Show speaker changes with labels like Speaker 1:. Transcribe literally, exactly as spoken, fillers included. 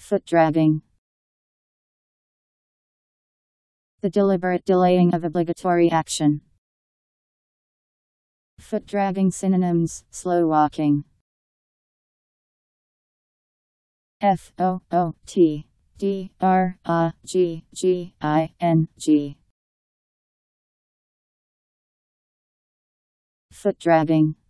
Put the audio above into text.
Speaker 1: Foot dragging. The deliberate delaying of obligatory action. Foot dragging synonyms: slow walking. F O O T D R A G G I N G. Foot dragging.